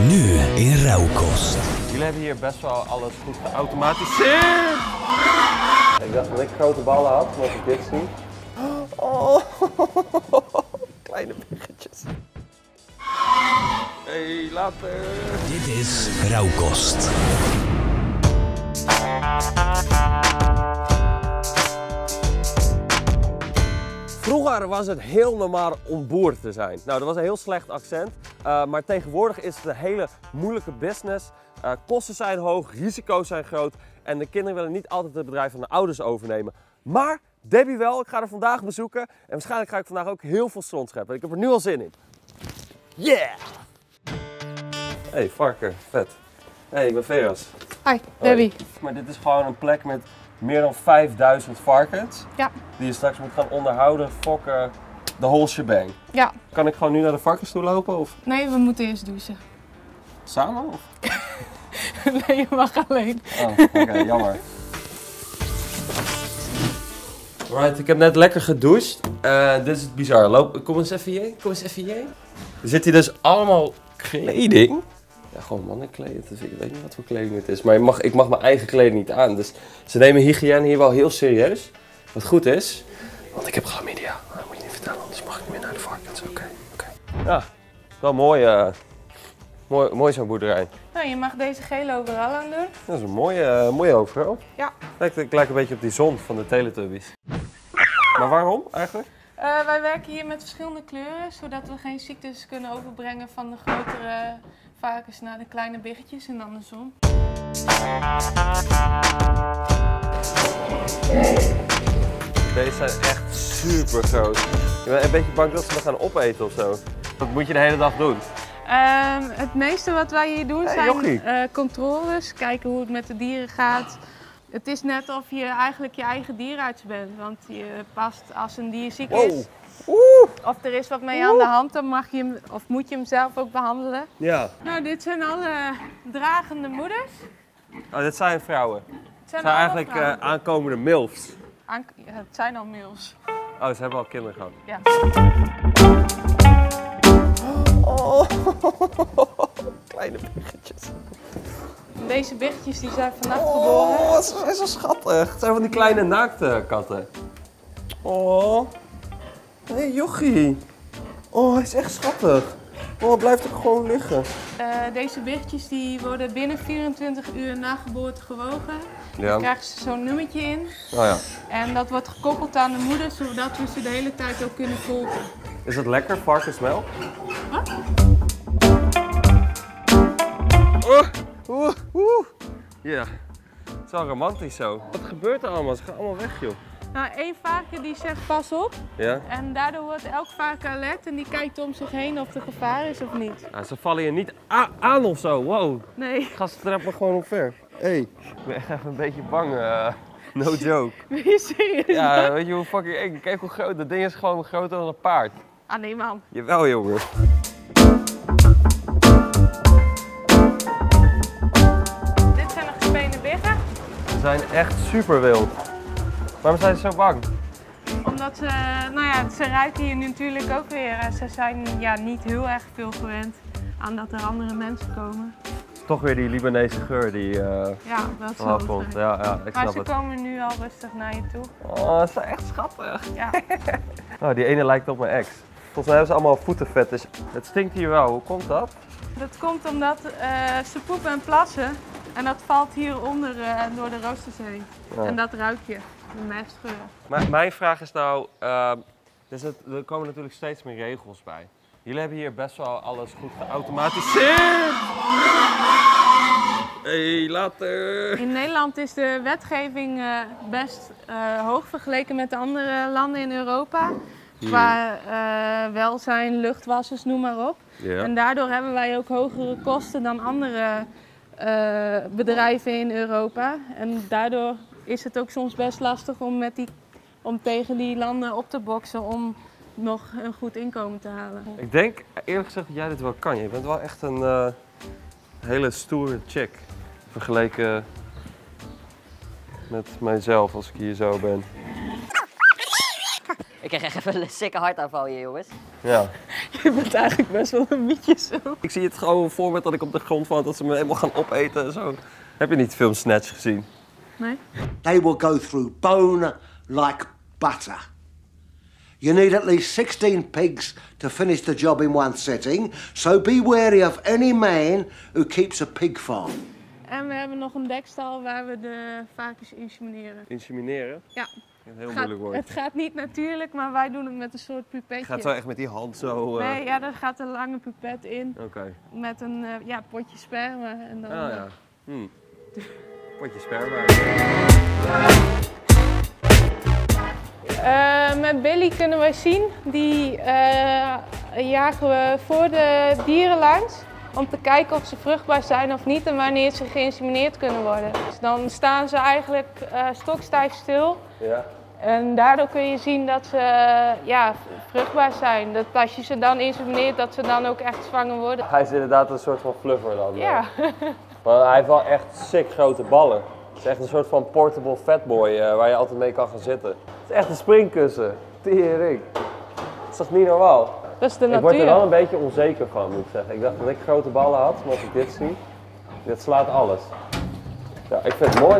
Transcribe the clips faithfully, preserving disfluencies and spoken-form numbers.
Nu in Rauwkost. Jullie hebben hier best wel alles goed geautomatiseerd. Ik dacht dat ik grote ballen had, omdat ik dit zie. Oh, kleine biggetjes. Hey, later. Dit is Rauwkost. Vroeger was het heel normaal om boer te zijn. Nou, dat was een heel slecht accent. Uh, maar tegenwoordig is het een hele moeilijke business. Uh, kosten zijn hoog, risico's zijn groot. En de kinderen willen niet altijd het bedrijf van de ouders overnemen. Maar Debbie wel, ik ga haar vandaag bezoeken. En waarschijnlijk ga ik vandaag ook heel veel stront scheppen. Ik heb er nu al zin in. Yeah! Hey, varken, vet. Hey, ik ben Veras. Hi, Debbie. Hoi. Maar dit is gewoon een plek met meer dan vijfduizend varkens. Ja. Die je straks moet gaan onderhouden, fokken, de whole shebang. Ja. Kan ik gewoon nu naar de varkens toe lopen? Of? Nee, we moeten eerst douchen. Samen? Of? Nee, je mag alleen. Oh, oké, okay, jammer. Alright, ik heb net lekker gedoucht. Uh, dit is bizar. Loop, kom eens even hier. Kom eens even hier. Er zit hier dus allemaal kleding. Ja, gewoon mannenkleding. Dus ik weet niet wat voor kleding het is. Maar ik mag, ik mag mijn eigen kleding niet aan. Dus ze nemen hygiëne hier wel heel serieus. Wat goed is. Want ik heb chlamydia. Dat moet je niet vertellen, anders mag ik niet meer naar de varkens. Oké, okay, oké. Okay. Ja, wel mooi. Uh, mooi, mooi zo'n boerderij. Nou, je mag deze gele overal aan doen. Dat is een mooie, uh, mooie overal. Ja. Lijkt, ik lijk een beetje op die zon van de Teletubbies. Maar waarom eigenlijk? Uh, wij werken hier met verschillende kleuren, zodat we geen ziektes kunnen overbrengen van de grotere varkens naar de kleine biggetjes en andersom. Deze zijn echt super groot. Je bent een beetje bang dat ze me gaan opeten of zo. Dat moet je de hele dag doen. Uh, het meeste wat wij hier doen hey, zijn uh, controles, kijken hoe het met de dieren gaat. Het is net of je eigenlijk je eigen dierenarts bent, want je past als een dier ziek is. Wow. Oeh. Of er is wat mee Oeh. aan de hand, dan mag je hem, of moet je hem zelf ook behandelen. Ja. Nou, dit zijn alle dragende moeders. Oh, dit zijn vrouwen? Het zijn, zijn eigenlijk uh, aankomende milfs. Aan, ja, het zijn al milfs. Oh, ze hebben al kinderen gehad. Ja. Oh, kleine biggetjes. Deze biggetjes die zijn vannacht oh, geboren. Oh, ze zijn zo schattig. Het zijn van die kleine naakte katten. Oh, hé hey, jochie. Oh, hij is echt schattig. Oh, hij blijft ook gewoon liggen. Uh, deze biggetjes die worden binnen vierentwintig uur na geboorte gewogen. Ja. Dan krijgen ze zo'n nummertje in. Oh, ja. En dat wordt gekoppeld aan de moeder, zodat we ze de hele tijd ook kunnen volgen. Is het lekker, varkensmelk? Wat? Oeh, oeh, oeh. Ja, het is wel romantisch zo. Wat gebeurt er allemaal? Ze gaan allemaal weg, joh. Nou, één varken die zegt pas op. Ja. En daardoor wordt elk varken alert en die kijkt om zich heen of er gevaar is of niet. Ja, ze vallen je niet aan of zo, wow. Nee. Gasten trappen gewoon omver. Hé, hey. Ik ben echt even een beetje bang, uh, no joke. Ben je serieus? Ja, man? weet je hoe fucking eng. Kijk hoe groot, dat ding is gewoon groter dan een paard. Ah nee man. Jawel jongen. Dit zijn de gespenen biggen. Ze zijn echt super wild. Waarom zijn ze zo bang? Omdat ze, nou ja, ze ruiken hier natuurlijk ook weer. Ze zijn ja, niet heel erg veel gewend aan dat er andere mensen komen. Toch weer die Libanese geur die uh, ja, dat is wel komt. Ja, ja, ik maar snap ze het. komen nu al rustig naar je toe. Oh, ze zijn echt schattig. Ja. Oh, die ene lijkt op mijn ex. Volgens mij hebben ze allemaal voetenvet, dus het stinkt hier wel. Hoe komt dat? Dat komt omdat uh, ze poepen en plassen en dat valt hieronder uh, door de roosters heen. Ja. En dat ruik je, de mestgeur. Maar mijn vraag is nou, uh, dus het, er komen natuurlijk steeds meer regels bij. Jullie hebben hier best wel alles goed geautomatiseerd. Hey, later. In Nederland is de wetgeving uh, best uh, hoog vergeleken met de andere landen in Europa. Qua uh, welzijn, luchtwassers, noem maar op. Ja. En daardoor hebben wij ook hogere kosten dan andere uh, bedrijven in Europa. En daardoor is het ook soms best lastig om, met die, om tegen die landen op te boksen om nog een goed inkomen te halen. Ik denk eerlijk gezegd dat jij dit wel kan. Je bent wel echt een uh, hele stoere chick. Vergeleken met mijzelf als ik hier zo ben. Ik krijg echt even een sikke hartaanval hier, jongens. Ja. Je bent eigenlijk best wel een mietje zo. Ik zie het gewoon voor me dat ik op de grond val, dat ze me helemaal gaan opeten en zo. Heb je niet de film Snatch gezien? Nee? They will go through bone like butter. You need at least sixteen pigs to finish the job in one sitting, so be wary of any man who keeps a pig farm. En we hebben nog een dekstal waar we de varkens insemineren. Insemineren? Ja. Een heel Gaat, moeilijk woord. het gaat niet natuurlijk, maar wij doen het met een soort pipetje. Het gaat zo echt met die hand zo... Uh... Nee, ja, er gaat een lange pipet in. Oké. Okay. Met een uh, ja, potje sperma. En dan, ah ja. Hm. Potje sperma. Uh, met Billy kunnen wij zien, die uh, jagen we voor de dieren langs. Om te kijken of ze vruchtbaar zijn of niet en wanneer ze geïnsemineerd kunnen worden. Dus dan staan ze eigenlijk uh, stokstijf stil. Ja. En daardoor kun je zien dat ze uh, ja, vruchtbaar zijn. Dat als je ze dan insemineert, dat ze dan ook echt zwanger worden. Hij is inderdaad een soort van fluffer dan. Ja. Maar hij heeft wel echt sick grote ballen. Het is echt een soort van portable fatboy uh, waar je altijd mee kan gaan zitten. Het is echt een springkussen. Tering. Dat is toch niet normaal? Dat is de ik natuur. word er wel een beetje onzeker van, moet ik zeggen. Ik dacht dat ik grote ballen had, maar als ik dit zie, dit slaat alles. Ja, ik vind het mooi.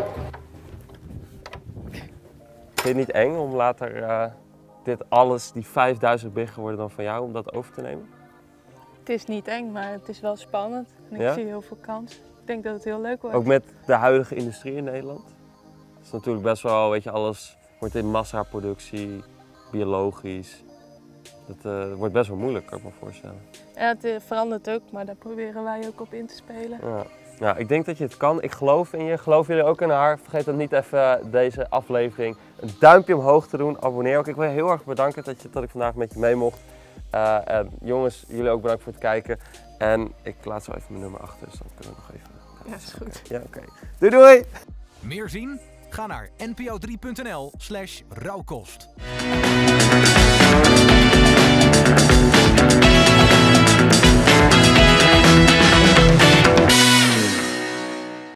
Vind je het niet eng om later uh, dit alles, die vijfduizend biggen worden dan van jou, om dat over te nemen? Het is niet eng, maar het is wel spannend. En ik ja? zie heel veel kans. Ik denk dat het heel leuk wordt. Ook met de huidige industrie in Nederland? Het is natuurlijk best wel, weet je, alles wordt in massaproductie, biologisch. Dat uh, wordt best wel moeilijk, kan ik me voorstellen. Ja, het uh, verandert ook, maar daar proberen wij ook op in te spelen. Ja. Nou, ik denk dat je het kan. Ik geloof in je. Geloven jullie ook in haar? Vergeet dan niet even deze aflevering een duimpje omhoog te doen. Abonneer ook. Ik wil je heel erg bedanken dat, je, dat ik vandaag met je mee mocht. Uh, en jongens, jullie ook bedankt voor het kijken. En ik laat zo even mijn nummer achter, dus dan kunnen we nog even... Ja, is goed. Ja, oké. Okay. Doei doei! Meer zien? Ga naar n p o drie punt n l slash rauwkost.